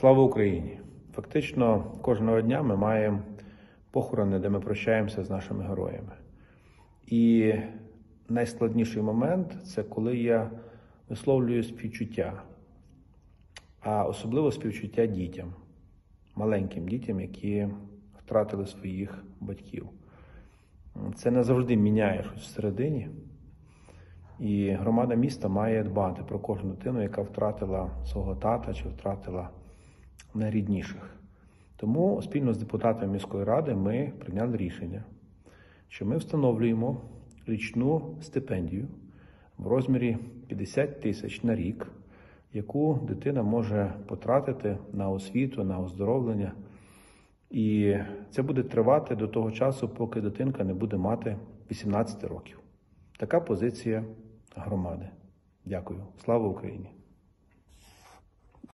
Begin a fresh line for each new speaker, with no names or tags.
Слава Україні! Фактично, кожного дня ми маємо похорони, де ми прощаємося з нашими героями. І найскладніший момент – це коли я висловлюю співчуття, а особливо співчуття дітям, маленьким дітям, які втратили своїх батьків. Це не завжди міняє щось всередині. І громада міста має дбати про кожну дитину, яка втратила свого тата чи втратила найрідніших. Тому спільно з депутатами міської ради ми прийняли рішення, що ми встановлюємо річну стипендію в розмірі 50 тисяч на рік, яку дитина може потратити на освіту, на оздоровлення. І це буде тривати до того часу, поки дитинка не буде мати 18 років. Така позиція громади. Дякую. Слава Україні!